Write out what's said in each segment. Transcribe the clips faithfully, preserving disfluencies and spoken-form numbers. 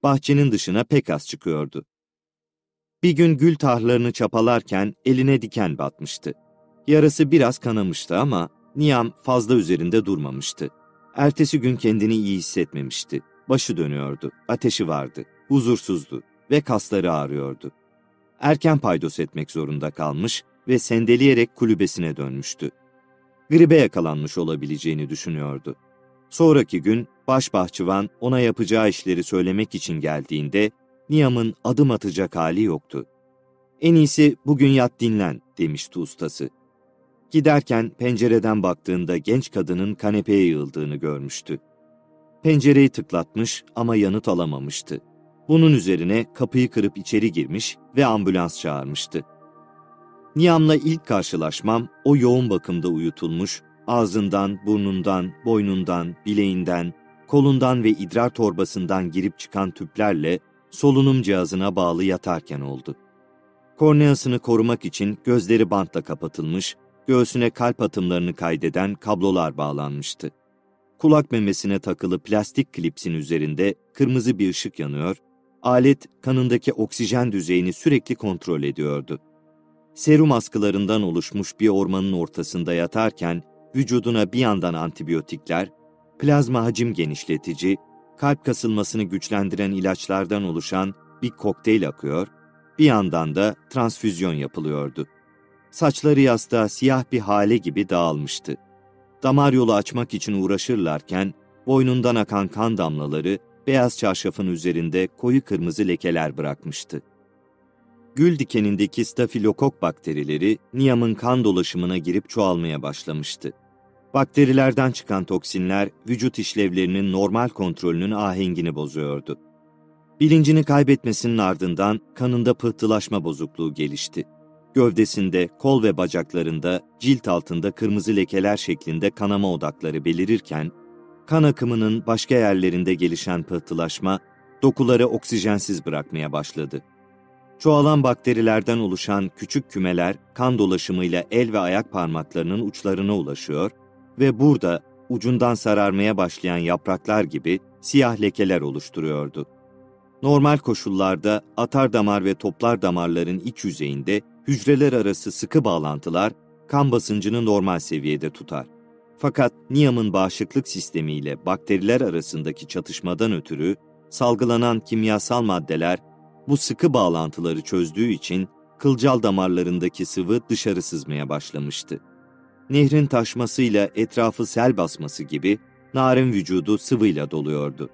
bahçenin dışına pek az çıkıyordu. Bir gün gül tarhlarını çapalarken eline diken batmıştı. Yarası biraz kanamıştı ama Niam fazla üzerinde durmamıştı. Ertesi gün kendini iyi hissetmemişti. Başı dönüyordu, ateşi vardı, huzursuzdu ve kasları ağrıyordu. Erken paydos etmek zorunda kalmış ve sendeleyerek kulübesine dönmüştü. Gribe yakalanmış olabileceğini düşünüyordu. Sonraki gün başbahçıvan ona yapacağı işleri söylemek için geldiğinde Niam'ın adım atacak hali yoktu. "En iyisi bugün yat dinlen," demişti ustası. Giderken pencereden baktığında genç kadının kanepeye yığıldığını görmüştü. Pencereyi tıklatmış ama yanıt alamamıştı. Bunun üzerine kapıyı kırıp içeri girmiş ve ambulans çağırmıştı. Niam'la ilk karşılaşmam o yoğun bakımda uyutulmuş, ağzından, burnundan, boynundan, bileğinden, kolundan ve idrar torbasından girip çıkan tüplerle solunum cihazına bağlı yatarken oldu. Korneasını korumak için gözleri bantla kapatılmış, göğsüne kalp atımlarını kaydeden kablolar bağlanmıştı. Kulak memesine takılı plastik klipsin üzerinde kırmızı bir ışık yanıyor, alet kanındaki oksijen düzeyini sürekli kontrol ediyordu. Serum askılarından oluşmuş bir ormanın ortasında yatarken vücuduna bir yandan antibiyotikler, plazma hacim genişletici, kalp kasılmasını güçlendiren ilaçlardan oluşan bir kokteyl akıyor, bir yandan da transfüzyon yapılıyordu. Saçları yastığa siyah bir hale gibi dağılmıştı. Damar yolu açmak için uğraşırlarken boynundan akan kan damlaları beyaz çarşafın üzerinde koyu kırmızı lekeler bırakmıştı. Gül dikenindeki stafilokok bakterileri Niam'ın kan dolaşımına girip çoğalmaya başlamıştı. Bakterilerden çıkan toksinler vücut işlevlerinin normal kontrolünün ahengini bozuyordu. Bilincini kaybetmesinin ardından kanında pıhtılaşma bozukluğu gelişti. Gövdesinde, kol ve bacaklarında, cilt altında kırmızı lekeler şeklinde kanama odakları belirirken, kan akımının başka yerlerinde gelişen pıhtılaşma, dokuları oksijensiz bırakmaya başladı. Çoğalan bakterilerden oluşan küçük kümeler kan dolaşımıyla el ve ayak parmaklarının uçlarına ulaşıyor ve burada ucundan sararmaya başlayan yapraklar gibi siyah lekeler oluşturuyordu. Normal koşullarda atardamar ve toplar damarların iç yüzeyinde hücreler arası sıkı bağlantılar kan basıncını normal seviyede tutar. Fakat Niam'ın bağışıklık sistemiyle bakteriler arasındaki çatışmadan ötürü salgılanan kimyasal maddeler bu sıkı bağlantıları çözdüğü için kılcal damarlarındaki sıvı dışarı sızmaya başlamıştı. Nehrin taşmasıyla etrafı sel basması gibi Nar'ın vücudu sıvıyla doluyordu.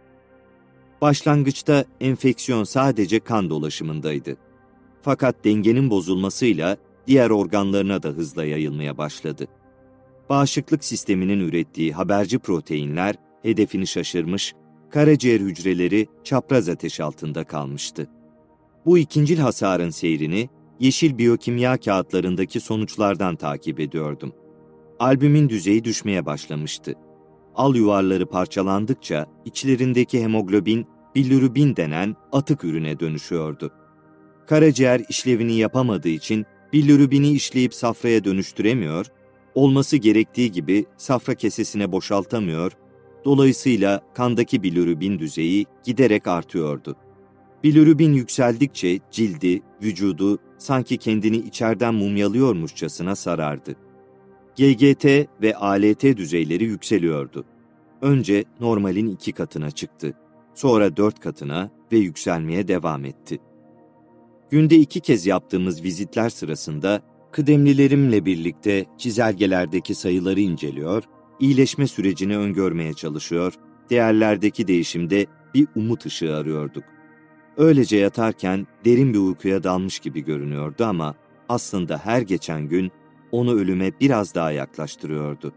Başlangıçta enfeksiyon sadece kan dolaşımındaydı. Fakat dengenin bozulmasıyla diğer organlarına da hızla yayılmaya başladı. Bağışıklık sisteminin ürettiği haberci proteinler hedefini şaşırmış, karaciğer hücreleri çapraz ateş altında kalmıştı. Bu ikincil hasarın seyrini yeşil biyokimya kağıtlarındaki sonuçlardan takip ediyordum. Albümin düzeyi düşmeye başlamıştı. Al yuvarları parçalandıkça içlerindeki hemoglobin, bilirubin denen atık ürüne dönüşüyordu. Karaciğer işlevini yapamadığı için bilirubini işleyip safraya dönüştüremiyor, olması gerektiği gibi safra kesesine boşaltamıyor, dolayısıyla kandaki bilirubin düzeyi giderek artıyordu. Bilirubin yükseldikçe cildi, vücudu sanki kendini içeriden mumyalıyormuşçasına sarardı. G G T ve A L T düzeyleri yükseliyordu. Önce normalin iki katına çıktı, sonra dört katına ve yükselmeye devam etti. Günde iki kez yaptığımız vizitler sırasında kıdemlilerimle birlikte çizelgelerdeki sayıları inceliyor, iyileşme sürecini öngörmeye çalışıyor, değerlerdeki değişimde bir umut ışığı arıyorduk. Öylece yatarken derin bir uykuya dalmış gibi görünüyordu ama aslında her geçen gün onu ölüme biraz daha yaklaştırıyordu.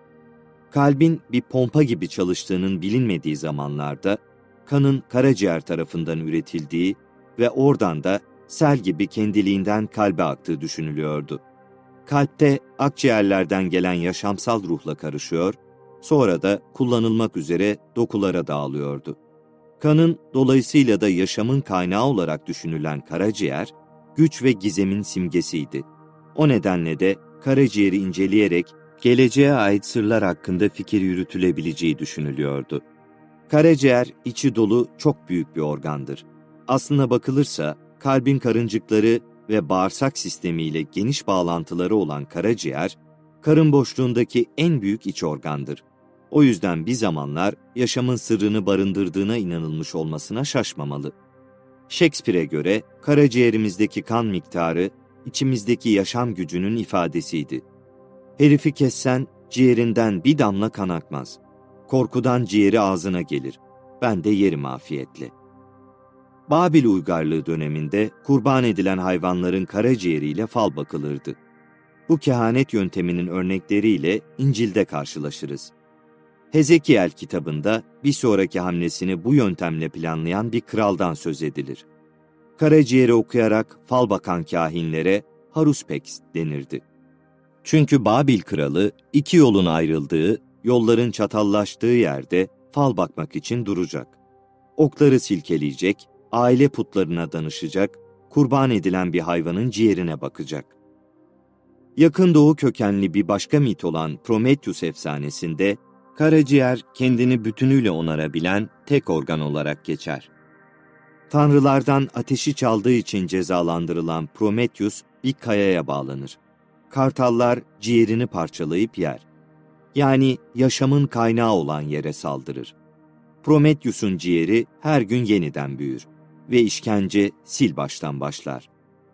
Kalbin bir pompa gibi çalıştığının bilinmediği zamanlarda kanın karaciğer tarafından üretildiği ve oradan da sel gibi kendiliğinden kalbe aktığı düşünülüyordu. Kalpte akciğerlerden gelen yaşamsal ruhla karışıyor, sonra da kullanılmak üzere dokulara dağılıyordu. Kanın dolayısıyla da yaşamın kaynağı olarak düşünülen karaciğer, güç ve gizemin simgesiydi. O nedenle de karaciğeri inceleyerek geleceğe ait sırlar hakkında fikir yürütülebileceği düşünülüyordu. Karaciğer içi dolu çok büyük bir organdır. Aslına bakılırsa kalbin karıncıkları ve bağırsak sistemiyle geniş bağlantıları olan karaciğer, karın boşluğundaki en büyük iç organdır. O yüzden bir zamanlar yaşamın sırrını barındırdığına inanılmış olmasına şaşmamalı. Shakespeare'e göre karaciğerimizdeki kan miktarı, içimizdeki yaşam gücünün ifadesiydi. Herifi kessen ciğerinden bir damla kan akmaz. Korkudan ciğeri ağzına gelir. Ben de yerim afiyetle. Babil uygarlığı döneminde kurban edilen hayvanların karaciğeriyle fal bakılırdı. Bu kehanet yönteminin örnekleriyle İncil'de karşılaşırız. Hezekiel kitabında bir sonraki hamlesini bu yöntemle planlayan bir kraldan söz edilir. Karaciğeri okuyarak fal bakan kahinlere haruspeks denirdi. Çünkü Babil kralı iki yolun ayrıldığı, yolların çatallaştığı yerde fal bakmak için duracak. Okları silkeleyecek, aile putlarına danışacak, kurban edilen bir hayvanın ciğerine bakacak. Yakın Doğu kökenli bir başka mit olan Prometheus efsanesinde, karaciğer kendini bütünüyle onarabilen tek organ olarak geçer. Tanrılardan ateşi çaldığı için cezalandırılan Prometheus bir kayaya bağlanır. Kartallar ciğerini parçalayıp yer. Yani yaşamın kaynağı olan yere saldırır. Prometheus'un ciğeri her gün yeniden büyür ve işkence sil baştan başlar.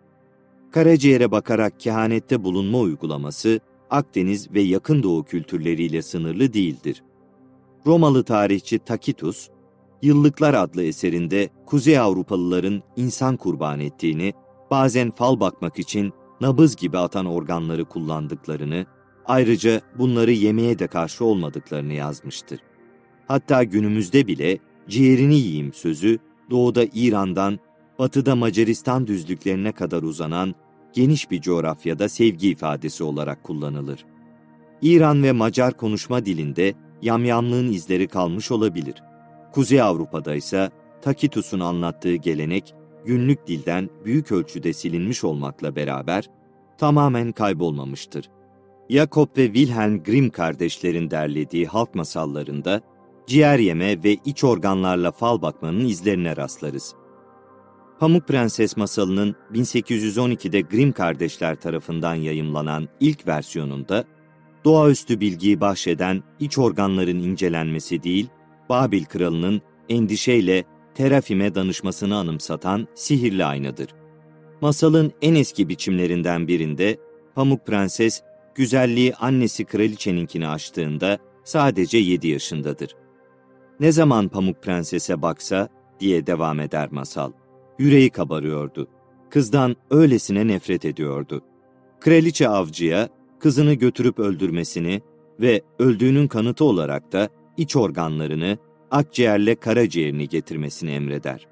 Karaciğere bakarak kehanette bulunma uygulaması Akdeniz ve Yakın Doğu kültürleriyle sınırlı değildir. Romalı tarihçi Tacitus, Yıllıklar adlı eserinde Kuzey Avrupalıların insan kurban ettiğini, bazen fal bakmak için nabız gibi atan organları kullandıklarını, ayrıca bunları yemeye de karşı olmadıklarını yazmıştır. Hatta günümüzde bile ciğerini yiyeyim sözü, doğuda İran'dan, batıda Macaristan düzlüklerine kadar uzanan geniş bir coğrafyada sevgi ifadesi olarak kullanılır. İran ve Macar konuşma dilinde yamyamlığın izleri kalmış olabilir. Kuzey Avrupa'da ise Tacitus'un anlattığı gelenek günlük dilden büyük ölçüde silinmiş olmakla beraber tamamen kaybolmamıştır. Jakob ve Wilhelm Grimm kardeşlerin derlediği halk masallarında ciğer yeme ve iç organlarla fal bakmanın izlerine rastlarız. Pamuk Prenses masalının bin sekiz yüz on ikide Grimm kardeşler tarafından yayımlanan ilk versiyonunda doğaüstü bilgiyi bahşeden iç organların incelenmesi değil, Babil kralının endişeyle Terafim'e danışmasını anımsatan sihirli aynadır. Masalın en eski biçimlerinden birinde Pamuk Prenses, güzelliği annesi kraliçeninkini aştığında sadece yedi yaşındadır. Ne zaman Pamuk Prenses'e baksa diye devam eder masal. Yüreği kabarıyordu. Kızdan öylesine nefret ediyordu. Kraliçe avcıya kızını götürüp öldürmesini ve öldüğünün kanıtı olarak da iç organlarını, akciğerle karaciğerini getirmesini emreder.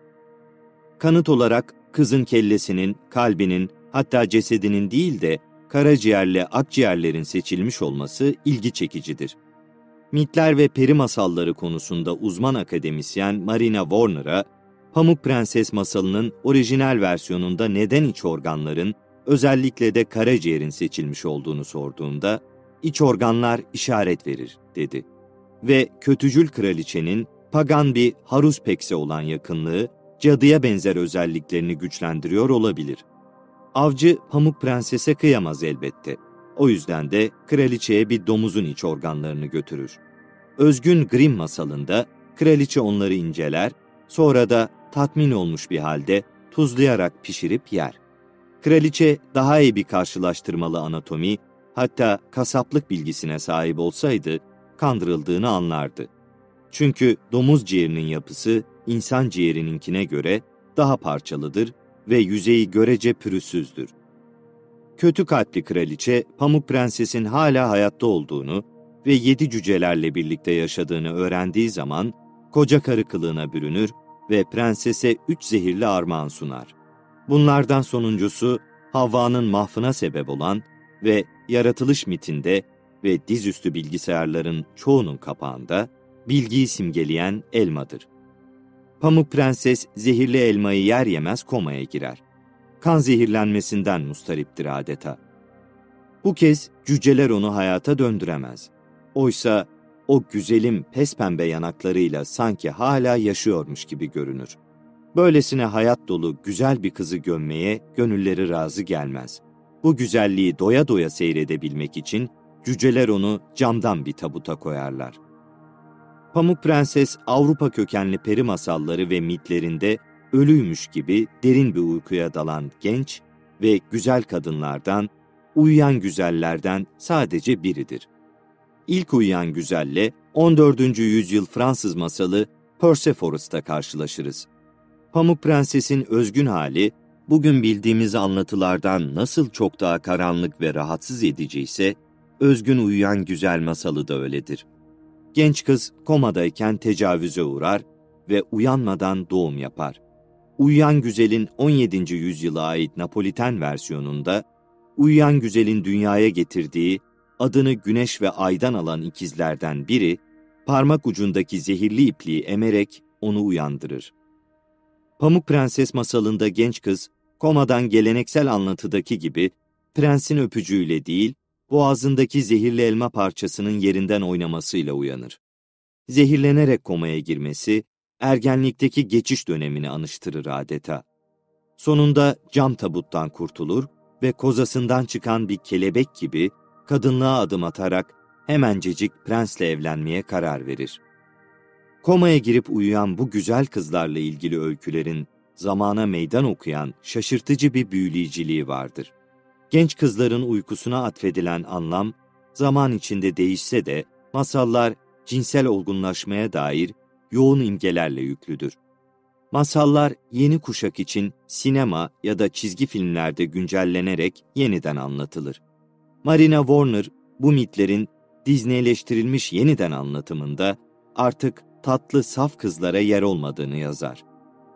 Kanıt olarak kızın kellesinin, kalbinin, hatta cesedinin değil de karaciğerle akciğerlerin seçilmiş olması ilgi çekicidir. Mitler ve peri masalları konusunda uzman akademisyen Marina Warner'a, Pamuk Prenses masalının orijinal versiyonunda neden iç organların, özellikle de karaciğerin seçilmiş olduğunu sorduğunda, iç organlar işaret verir, dedi. Ve kötücül kraliçenin pagan bir haruspekse olan yakınlığı, cadıya benzer özelliklerini güçlendiriyor olabilir. Avcı Pamuk Prenses'e kıyamaz elbette. O yüzden de kraliçeye bir domuzun iç organlarını götürür. Özgün Grimm masalında kraliçe onları inceler, sonra da tatmin olmuş bir halde tuzlayarak pişirip yer. Kraliçe daha iyi bir karşılaştırmalı anatomi, hatta kasaplık bilgisine sahip olsaydı kandırıldığını anlardı. Çünkü domuz ciğerinin yapısı insan ciğerininkine göre daha parçalıdır ve yüzeyi görece pürüzsüzdür. Kötü kalpli kraliçe, Pamuk Prenses'in hala hayatta olduğunu ve yedi cücelerle birlikte yaşadığını öğrendiği zaman koca karı kılığına bürünür ve prensese üç zehirli armağan sunar. Bunlardan sonuncusu Havva'nın mahvına sebep olan ve yaratılış mitinde ve dizüstü bilgisayarların çoğunun kapağında bilgiyi simgeleyen elmadır. Pamuk Prenses zehirli elmayı yer yemez komaya girer. Kan zehirlenmesinden mustariptir adeta. Bu kez cüceler onu hayata döndüremez. Oysa o güzelim pespembe yanaklarıyla sanki hala yaşıyormuş gibi görünür. Böylesine hayat dolu güzel bir kızı gömmeye gönülleri razı gelmez. Bu güzelliği doya doya seyredebilmek için cüceler onu camdan bir tabuta koyarlar. Pamuk Prenses, Avrupa kökenli peri masalları ve mitlerinde ölüymüş gibi derin bir uykuya dalan genç ve güzel kadınlardan, uyuyan güzellerden sadece biridir. İlk uyuyan güzelle on dördüncü yüzyıl Fransız masalı Persephorus'ta karşılaşırız. Pamuk Prenses'in özgün hali, bugün bildiğimiz anlatılardan nasıl çok daha karanlık ve rahatsız ediciyse, özgün uyuyan güzel masalı da öyledir. Genç kız komadayken tecavüze uğrar ve uyanmadan doğum yapar. Uyuyan Güzel'in on yedinci yüzyıla ait Napoliten versiyonunda, Uyuyan Güzel'in dünyaya getirdiği, adını Güneş ve Ay'dan alan ikizlerden biri, parmak ucundaki zehirli ipliği emerek onu uyandırır. Pamuk Prenses masalında genç kız, komadan geleneksel anlatıdaki gibi, prensin öpücüğüyle değil, boğazındaki zehirli elma parçasının yerinden oynamasıyla uyanır. Zehirlenerek komaya girmesi, ergenlikteki geçiş dönemini anıştırır adeta. Sonunda cam tabuttan kurtulur ve kozasından çıkan bir kelebek gibi kadınlığa adım atarak hemencecik prensle evlenmeye karar verir. Komaya girip uyuyan bu güzel kızlarla ilgili öykülerin zamana meydan okuyan şaşırtıcı bir büyüleyiciliği vardır. Genç kızların uykusuna atfedilen anlam, zaman içinde değişse de masallar cinsel olgunlaşmaya dair yoğun imgelerle yüklüdür. Masallar yeni kuşak için sinema ya da çizgi filmlerde güncellenerek yeniden anlatılır. Marina Warner bu mitlerin Disneyleştirilmiş yeniden anlatımında artık tatlı saf kızlara yer olmadığını yazar.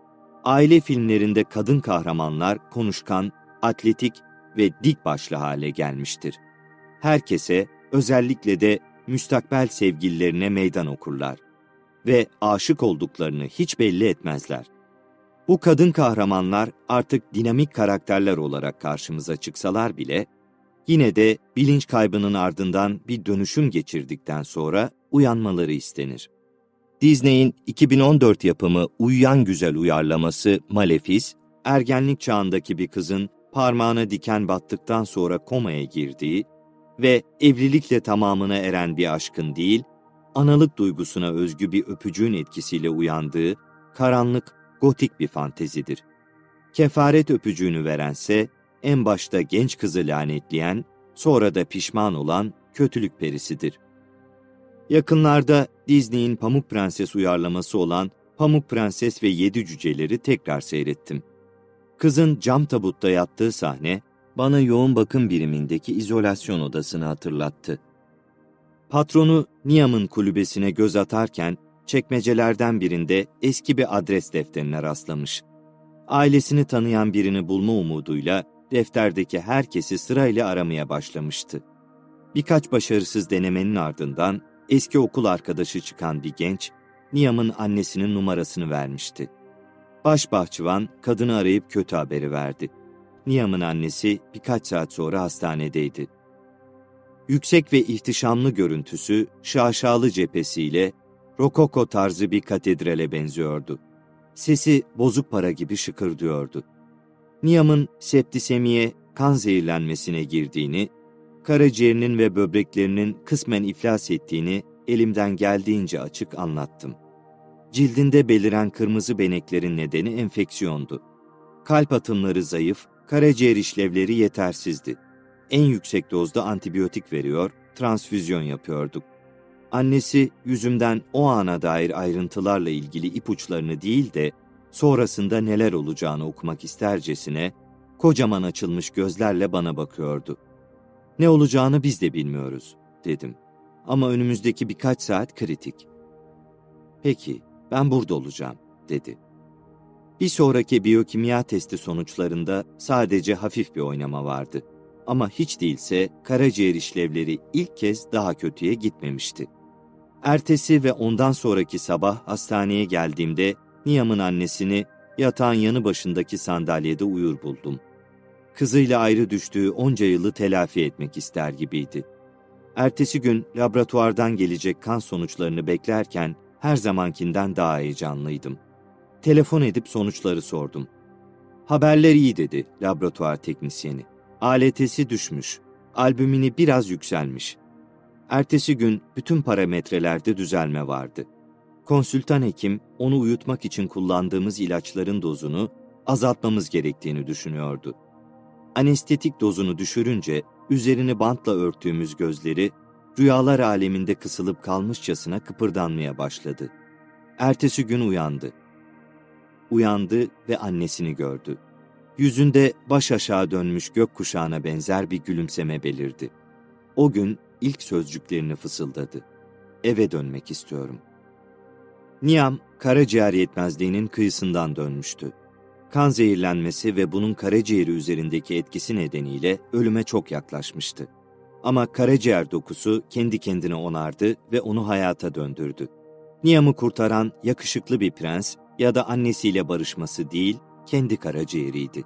Aile filmlerinde kadın kahramanlar konuşkan, atletik ve dik başlı hale gelmiştir. Herkese, özellikle de müstakbel sevgililerine meydan okurlar ve aşık olduklarını hiç belli etmezler. Bu kadın kahramanlar artık dinamik karakterler olarak karşımıza çıksalar bile, yine de bilinç kaybının ardından bir dönüşüm geçirdikten sonra uyanmaları istenir. Disney'in iki bin on dört yapımı Uyuyan Güzel uyarlaması Malefice, ergenlik çağındaki bir kızın parmağına diken battıktan sonra komaya girdiği ve evlilikle tamamına eren bir aşkın değil, analık duygusuna özgü bir öpücüğün etkisiyle uyandığı karanlık, gotik bir fantezidir. Kefaret öpücüğünü verense, en başta genç kızı lanetleyen, sonra da pişman olan kötülük perisidir. Yakınlarda Disney'in Pamuk Prenses uyarlaması olan Pamuk Prenses ve Yedi Cüceleri tekrar seyrettim. Kızın cam tabutta yattığı sahne, bana yoğun bakım birimindeki izolasyon odasını hatırlattı. Patronu Niam'ın kulübesine göz atarken, çekmecelerden birinde eski bir adres defterine rastlamış. Ailesini tanıyan birini bulma umuduyla defterdeki herkesi sırayla aramaya başlamıştı. Birkaç başarısız denemenin ardından eski okul arkadaşı çıkan bir genç, Niam'ın annesinin numarasını vermişti. Başbahçıvan kadını arayıp kötü haberi verdi. Niam'ın annesi birkaç saat sonra hastanedeydi. Yüksek ve ihtişamlı görüntüsü şaşalı cephesiyle rokoko tarzı bir katedrale benziyordu. Sesi bozuk para gibi şıkırdıyordu. Niam'ın septisemiye, kan zehirlenmesine girdiğini, karaciğerinin ve böbreklerinin kısmen iflas ettiğini elimden geldiğince açık anlattım. Cildinde beliren kırmızı beneklerin nedeni enfeksiyondu. Kalp atımları zayıf, karaciğer işlevleri yetersizdi. En yüksek dozda antibiyotik veriyor, transfüzyon yapıyorduk. Annesi yüzümden o ana dair ayrıntılarla ilgili ipuçlarını değil de sonrasında neler olacağını okumak istercesine kocaman açılmış gözlerle bana bakıyordu. Ne olacağını biz de bilmiyoruz, dedim. Ama önümüzdeki birkaç saat kritik. Peki, ben burada olacağım, dedi. Bir sonraki biyokimya testi sonuçlarında sadece hafif bir oynama vardı. Ama hiç değilse karaciğer işlevleri ilk kez daha kötüye gitmemişti. Ertesi ve ondan sonraki sabah hastaneye geldiğimde Niam'ın annesini yatağın yanı başındaki sandalyede uyur buldum. Kızıyla ayrı düştüğü onca yılı telafi etmek ister gibiydi. Ertesi gün laboratuvardan gelecek kan sonuçlarını beklerken her zamankinden daha heyecanlıydım. Telefon edip sonuçları sordum. Haberler iyi dedi laboratuvar teknisyeni. A L T'si düşmüş, albümini biraz yükselmiş. Ertesi gün bütün parametrelerde düzelme vardı. Konsültan hekim onu uyutmak için kullandığımız ilaçların dozunu azaltmamız gerektiğini düşünüyordu. Anestetik dozunu düşürünce üzerini bantla örttüğümüz gözleri rüyalar aleminde kısılıp kalmışçasına kıpırdanmaya başladı. Ertesi gün uyandı. Uyandı ve annesini gördü. Yüzünde baş aşağı dönmüş gökkuşağına benzer bir gülümseme belirdi. O gün ilk sözcüklerini fısıldadı. Eve dönmek istiyorum. Niam, karaciğer yetmezliğinin kıyısından dönmüştü. Kan zehirlenmesi ve bunun karaciğeri üzerindeki etkisi nedeniyle ölüme çok yaklaşmıştı. Ama karaciğer dokusu kendi kendine onardı ve onu hayata döndürdü. Niam'ı kurtaran yakışıklı bir prens ya da annesiyle barışması değil, kendi karaciğeriydi.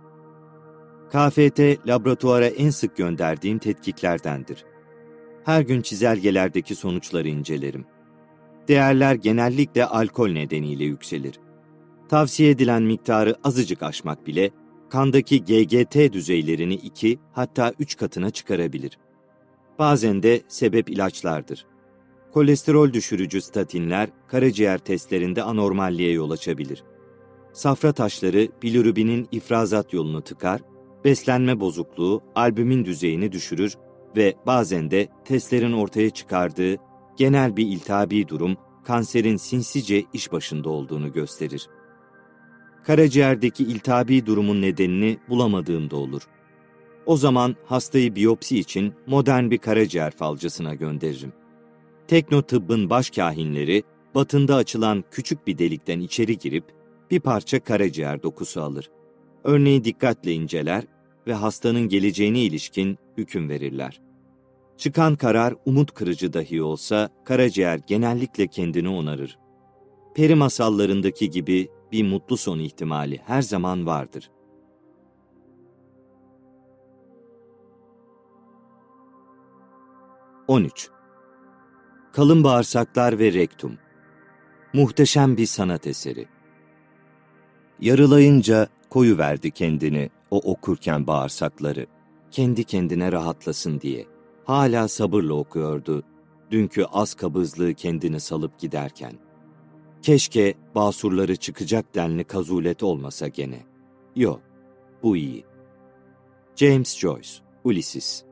K F T, laboratuvara en sık gönderdiğim tetkiklerdendir. Her gün çizelgelerdeki sonuçları incelerim. Değerler genellikle alkol nedeniyle yükselir. Tavsiye edilen miktarı azıcık aşmak bile, kandaki G G T düzeylerini iki hatta üç katına çıkarabilir. Bazen de sebep ilaçlardır. Kolesterol düşürücü statinler karaciğer testlerinde anormalliğe yol açabilir. Safra taşları bilirubinin ifrazat yolunu tıkar, beslenme bozukluğu albümin düzeyini düşürür ve bazen de testlerin ortaya çıkardığı genel bir iltihabi durum kanserin sinsice iş başında olduğunu gösterir. Karaciğerdeki iltihabi durumun nedenini bulamadığımda olur. O zaman hastayı biyopsi için modern bir karaciğer falcısına gönderirim. Teknotıbbın başkâhinleri batında açılan küçük bir delikten içeri girip bir parça karaciğer dokusu alır. Örneği dikkatle inceler ve hastanın geleceğine ilişkin hüküm verirler. Çıkan karar umut kırıcı dahi olsa karaciğer genellikle kendini onarır. Peri masallarındaki gibi bir mutlu son ihtimali her zaman vardır. on üç. Kalın bağırsaklar ve rektum. Muhteşem bir sanat eseri. Yarılayınca koyuverdi kendini o okurken bağırsakları. Kendi kendine rahatlasın diye. Hala sabırla okuyordu. Dünkü az kabızlığı kendini salıp giderken. Keşke basurları çıkacak denli kazulet olmasa gene. Yo, bu iyi. James Joyce, Ulysses.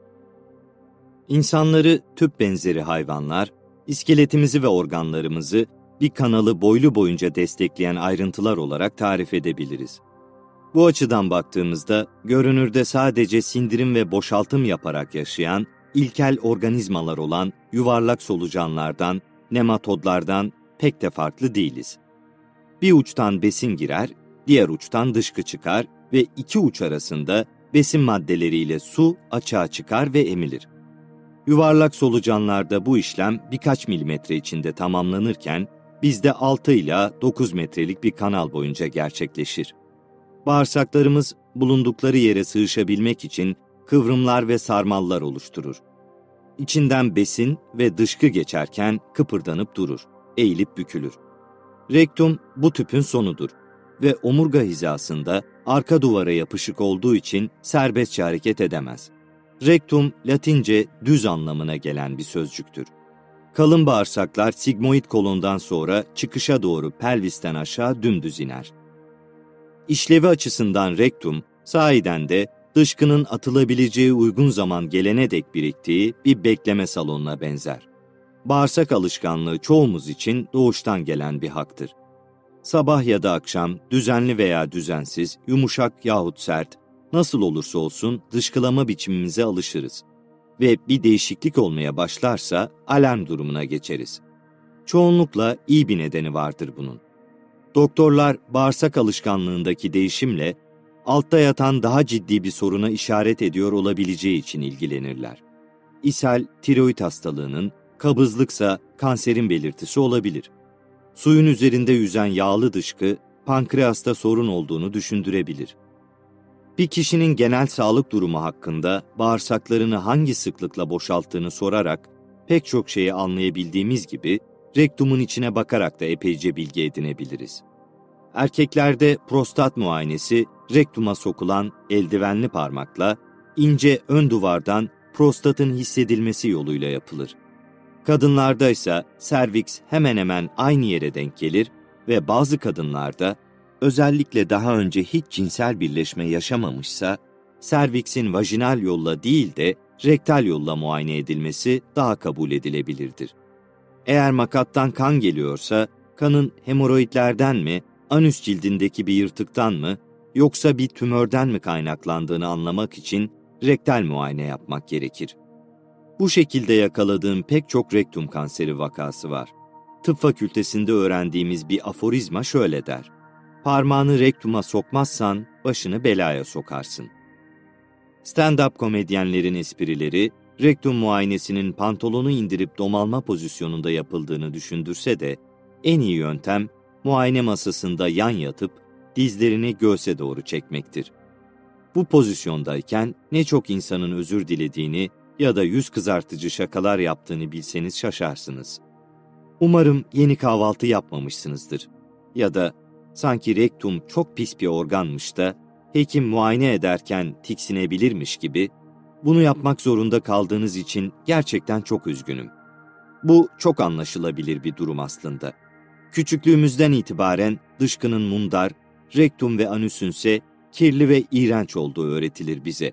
İnsanları tüp benzeri hayvanlar, iskeletimizi ve organlarımızı bir kanalı boylu boyunca destekleyen ayrıntılar olarak tarif edebiliriz. Bu açıdan baktığımızda, görünürde sadece sindirim ve boşaltım yaparak yaşayan, ilkel organizmalar olan yuvarlak solucanlardan, nematodlardan pek de farklı değiliz. Bir uçtan besin girer, diğer uçtan dışkı çıkar ve iki uç arasında besin maddeleriyle su açığa çıkar ve emilir. Yuvarlak solucanlarda bu işlem birkaç milimetre içinde tamamlanırken, bizde altı ila dokuz metrelik bir kanal boyunca gerçekleşir. Bağırsaklarımız bulundukları yere sığışabilmek için kıvrımlar ve sarmallar oluşturur. İçinden besin ve dışkı geçerken kıpırdanıp durur, eğilip bükülür. Rektum bu tüpün sonudur ve omurga hizasında arka duvara yapışık olduğu için serbestçe hareket edemez. Rektum, Latince düz anlamına gelen bir sözcüktür. Kalın bağırsaklar sigmoid kolondan sonra çıkışa doğru pelvisten aşağı dümdüz iner. İşlevi açısından rektum, sahiden de dışkının atılabileceği uygun zaman gelene dek biriktiği bir bekleme salonuna benzer. Bağırsak alışkanlığı çoğumuz için doğuştan gelen bir haktır. Sabah ya da akşam, düzenli veya düzensiz, yumuşak yahut sert, nasıl olursa olsun dışkılama biçimimize alışırız. Ve bir değişiklik olmaya başlarsa alarm durumuna geçeriz. Çoğunlukla iyi bir nedeni vardır bunun. Doktorlar bağırsak alışkanlığındaki değişimle altta yatan daha ciddi bir soruna işaret ediyor olabileceği için ilgilenirler. İshal, tiroid hastalığının, kabızlıksa kanserin belirtisi olabilir. Suyun üzerinde yüzen yağlı dışkı, pankreasta sorun olduğunu düşündürebilir. Bir kişinin genel sağlık durumu hakkında bağırsaklarını hangi sıklıkla boşalttığını sorarak pek çok şeyi anlayabildiğimiz gibi rektumun içine bakarak da epeyce bilgi edinebiliriz. Erkeklerde prostat muayenesi rektuma sokulan eldivenli parmakla ince ön duvardan prostatın hissedilmesi yoluyla yapılır. Kadınlarda ise serviks hemen hemen aynı yere denk gelir ve bazı kadınlarda özellikle daha önce hiç cinsel birleşme yaşamamışsa serviksin vajinal yolla değil de rektal yolla muayene edilmesi daha kabul edilebilirdir. Eğer makattan kan geliyorsa kanın hemoroidlerden mi, anüs cildindeki bir yırtıktan mı yoksa bir tümörden mi kaynaklandığını anlamak için rektal muayene yapmak gerekir. Bu şekilde yakaladığım pek çok rektum kanseri vakası var. Tıp fakültesinde öğrendiğimiz bir aforizma şöyle der: parmağını rektuma sokmazsan başını belaya sokarsın. Stand-up komedyenlerin esprileri, rektum muayenesinin pantolonu indirip domalma pozisyonunda yapıldığını düşündürse de, en iyi yöntem muayene masasında yan yatıp dizlerini göğse doğru çekmektir. Bu pozisyondayken ne çok insanın özür dilediğini ya da yüz kızartıcı şakalar yaptığını bilseniz şaşarsınız. Umarım yeni kahvaltı yapmamışsınızdır. Ya da sanki rektum çok pis bir organmış da hekim muayene ederken tiksinebilirmiş gibi, bunu yapmak zorunda kaldığınız için gerçekten çok üzgünüm. Bu çok anlaşılabilir bir durum aslında. Küçüklüğümüzden itibaren dışkının mundar, rektum ve anüsünse kirli ve iğrenç olduğu öğretilir bize.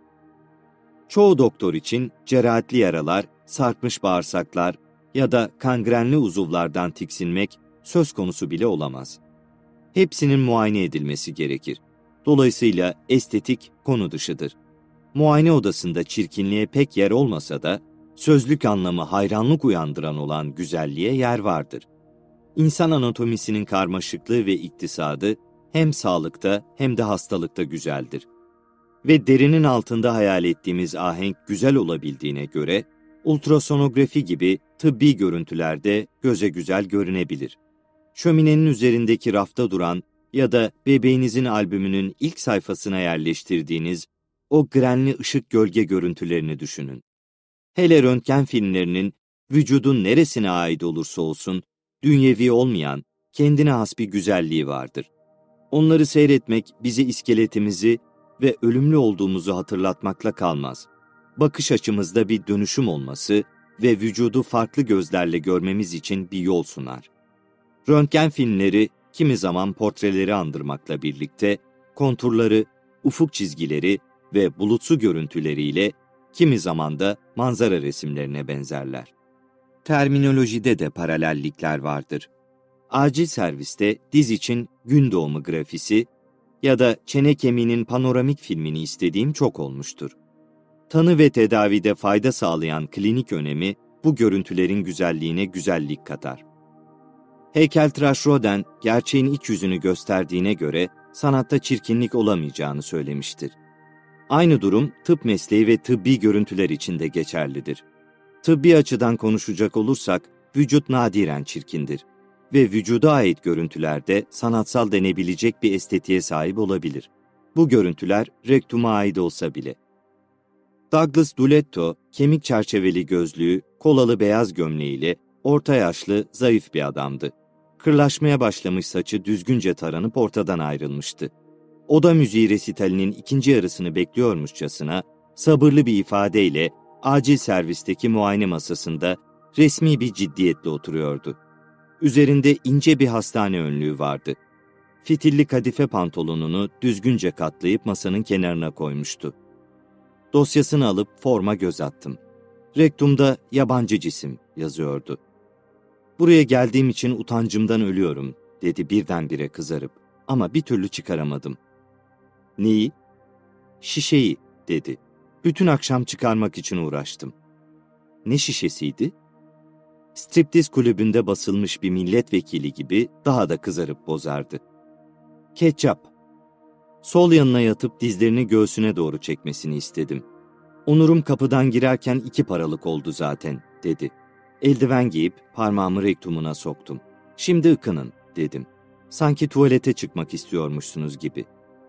Çoğu doktor için cerahatli yaralar, sarkmış bağırsaklar ya da kangrenli uzuvlardan tiksinmek söz konusu bile olamaz. Hepsinin muayene edilmesi gerekir. Dolayısıyla estetik konu dışıdır. Muayene odasında çirkinliğe pek yer olmasa da, sözlük anlamı hayranlık uyandıran olan güzelliğe yer vardır. İnsan anatomisinin karmaşıklığı ve iktisadı hem sağlıkta hem de hastalıkta güzeldir. Ve derinin altında hayal ettiğimiz ahenk güzel olabildiğine göre, ultrasonografi gibi tıbbi görüntülerde göze güzel görünebilir. Şöminenin üzerindeki rafta duran ya da bebeğinizin albümünün ilk sayfasına yerleştirdiğiniz o grenli ışık gölge görüntülerini düşünün. Hele röntgen filmlerinin vücudun neresine ait olursa olsun dünyevi olmayan, kendine has bir güzelliği vardır. Onları seyretmek bize iskeletimizi ve ölümlü olduğumuzu hatırlatmakla kalmaz. Bakış açımızda bir dönüşüm olması ve vücudu farklı gözlerle görmemiz için bir yol sunar. Röntgen filmleri kimi zaman portreleri andırmakla birlikte konturları, ufuk çizgileri ve bulutsu görüntüleriyle kimi zaman da manzara resimlerine benzerler. Terminolojide de paralellikler vardır. Acil serviste diz için gün doğumu grafisi ya da çene kemiğinin panoramik filmini istediğim çok olmuştur. Tanı ve tedavide fayda sağlayan klinik önemi bu görüntülerin güzelliğine güzellik katar. Heykeltıraş Rodin, gerçeğin iç yüzünü gösterdiğine göre sanatta çirkinlik olamayacağını söylemiştir. Aynı durum tıp mesleği ve tıbbi görüntüler için de geçerlidir. Tıbbi açıdan konuşacak olursak, vücut nadiren çirkindir ve vücuda ait görüntülerde sanatsal denebilecek bir estetiğe sahip olabilir. Bu görüntüler rektuma ait olsa bile. Douglas Duletto, kemik çerçeveli gözlüğü, kolalı beyaz gömleğiyle orta yaşlı, zayıf bir adamdı. Kırlaşmaya başlamış saçı düzgünce taranıp ortadan ayrılmıştı. Oda müziği resitalinin ikinci yarısını bekliyormuşçasına, sabırlı bir ifadeyle acil servisteki muayene masasında resmi bir ciddiyetle oturuyordu. Üzerinde ince bir hastane önlüğü vardı. Fitilli kadife pantolonunu düzgünce katlayıp masanın kenarına koymuştu. Dosyasını alıp forma göz attım. Rektumda yabancı cisim yazıyordu. "Buraya geldiğim için utancımdan ölüyorum," dedi birdenbire kızarıp. Ama bir türlü çıkaramadım. "Neyi?" "Şişeyi," dedi. "Bütün akşam çıkarmak için uğraştım." "Ne şişesiydi?" Striptiz kulübünde basılmış bir milletvekili gibi daha da kızarıp bozardı. "Ketçap." Sol yanına yatıp dizlerini göğsüne doğru çekmesini istedim. "Onurum kapıdan girerken iki paralık oldu zaten," dedi. Eldiven giyip parmağımı rektumuna soktum. "Şimdi ıkının," dedim. "Sanki tuvalete çıkmak istiyormuşsunuz gibi."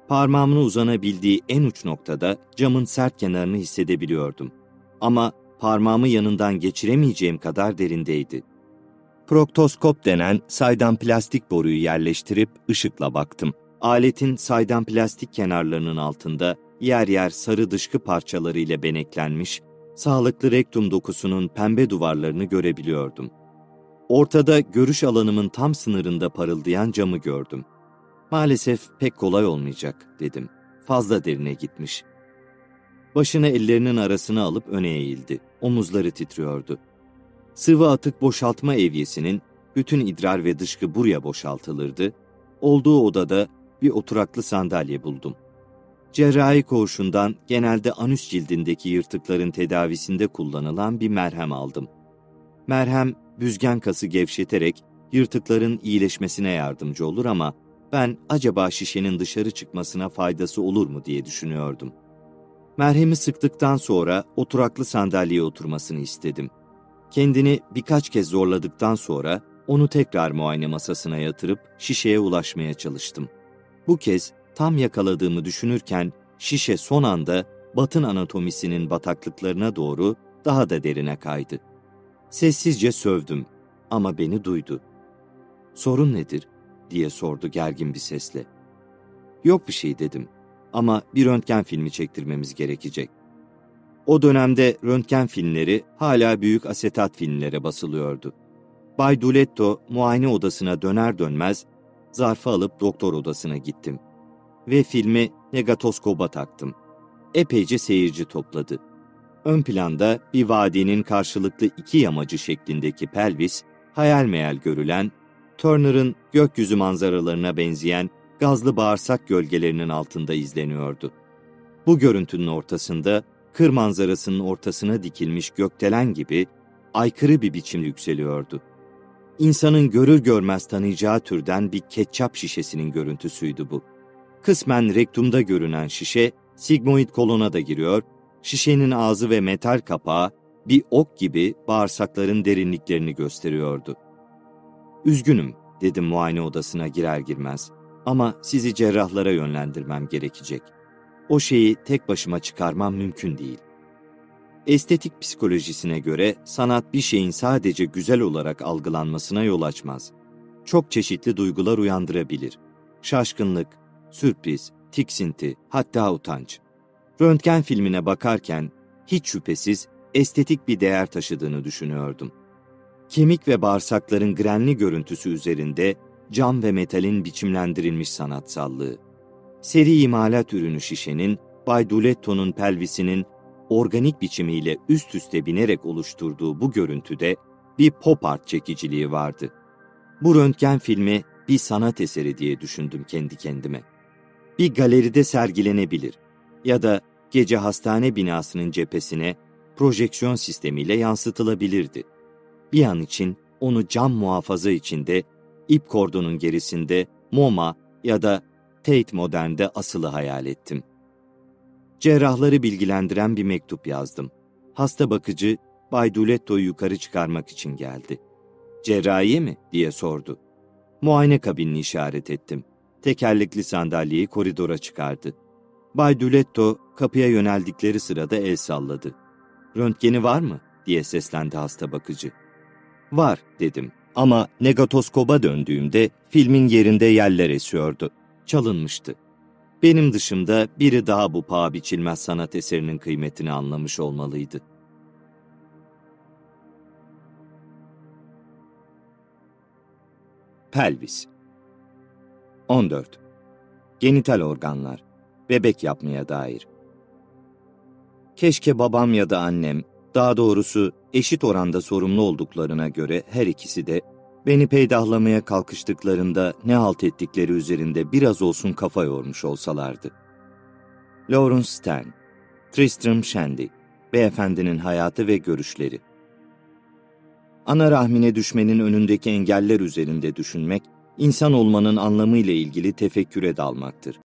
Parmağımın uzanabildiği en uç noktada camın sert kenarını hissedebiliyordum. Ama parmağımı yanından geçiremeyeceğim kadar derindeydi. Proktoskop denen saydam plastik boruyu yerleştirip ışıkla baktım. Aletin saydam plastik kenarlarının altında yer yer sarı dışkı parçaları ile beneklenmiş, sağlıklı rektum dokusunun pembe duvarlarını görebiliyordum. Ortada görüş alanımın tam sınırında parıldayan camı gördüm. Maalesef pek kolay olmayacak, dedim. Fazla derine gitmiş. Başını ellerinin arasına alıp öne eğildi. Omuzları titriyordu. Sıvı atık boşaltma evyesinin bütün idrar ve dışkı buraya boşaltılırdı. Olduğu odada bir oturaklı sandalye buldum. Cerrahi koğuşundan genelde anüs cildindeki yırtıkların tedavisinde kullanılan bir merhem aldım. Merhem, büzgen kası gevşeterek yırtıkların iyileşmesine yardımcı olur ama ben acaba şişenin dışarı çıkmasına faydası olur mu diye düşünüyordum. Merhemi sıktıktan sonra oturaklı sandalyeye oturmasını istedim. Kendini birkaç kez zorladıktan sonra onu tekrar muayene masasına yatırıp şişeye ulaşmaya çalıştım. Bu kez tam yakaladığımı düşünürken şişe son anda batın anatomisinin bataklıklarına doğru daha da derine kaydı. Sessizce sövdüm ama beni duydu. "Sorun nedir?" diye sordu gergin bir sesle. "Yok bir şey," dedim. "Ama bir röntgen filmi çektirmemiz gerekecek." O dönemde röntgen filmleri hala büyük asetat filmlere basılıyordu. Bay Duletto muayene odasına döner dönmez zarfı alıp doktor odasına gittim. Ve filmi negatoskopa taktım. Epeyce seyirci topladı. Ön planda bir vadinin karşılıklı iki yamacı şeklindeki pelvis, hayal meyal görülen, Turner'ın gökyüzü manzaralarına benzeyen gazlı bağırsak gölgelerinin altında izleniyordu. Bu görüntünün ortasında, kır manzarasının ortasına dikilmiş gökdelen gibi aykırı bir biçimde yükseliyordu. İnsanın görür görmez tanıyacağı türden bir ketçap şişesinin görüntüsüydü bu. Kısmen rektumda görünen şişe, sigmoid kolona da giriyor, şişenin ağzı ve metal kapağı bir ok gibi bağırsakların derinliklerini gösteriyordu. "Üzgünüm," dedim muayene odasına girer girmez. "Ama sizi cerrahlara yönlendirmem gerekecek. O şeyi tek başıma çıkarmam mümkün değil." Estetik psikolojisine göre sanat bir şeyin sadece güzel olarak algılanmasına yol açmaz. Çok çeşitli duygular uyandırabilir. Şaşkınlık, sürpriz, tiksinti, hatta utanç. Röntgen filmine bakarken hiç şüphesiz estetik bir değer taşıdığını düşünüyordum. Kemik ve bağırsakların grenli görüntüsü üzerinde cam ve metalin biçimlendirilmiş sanatsallığı. Seri imalat ürünü şişenin, Bay Duletto'nun pelvisinin organik biçimiyle üst üste binerek oluşturduğu bu görüntüde bir pop art çekiciliği vardı. Bu röntgen filmi bir sanat eseri diye düşündüm kendi kendime. Bir galeride sergilenebilir ya da gece hastane binasının cephesine projeksiyon sistemiyle yansıtılabilirdi. Bir an için onu cam muhafaza içinde, ip kordonun gerisinde MoMA ya da Tate Modern'de asılı hayal ettim. Cerrahları bilgilendiren bir mektup yazdım. Hasta bakıcı Bay Duletto'yu yukarı çıkarmak için geldi. "Cerrahiye mi?" diye sordu. Muayene kabinini işaret ettim. Tekerlekli sandalyeyi koridora çıkardı. Bay Duletto kapıya yöneldikleri sırada el salladı. "Röntgeni var mı?" diye seslendi hasta bakıcı. "Var," dedim. Ama negatoskopa döndüğümde filmin yerinde yeller esiyordu. Çalınmıştı. Benim dışımda biri daha bu paha biçilmez sanat eserinin kıymetini anlamış olmalıydı. Pelvis. on dört. Genital organlar. Bebek yapmaya dair. Keşke babam ya da annem, daha doğrusu eşit oranda sorumlu olduklarına göre her ikisi de, beni peydahlamaya kalkıştıklarında ne halt ettikleri üzerinde biraz olsun kafa yormuş olsalardı. Lawrence Stern, Tristram Shandy, Beyefendinin Hayatı ve Görüşleri. Ana rahmine düşmenin önündeki engeller üzerinde düşünmek, insan olmanın anlamıyla ilgili tefekküre dalmaktır.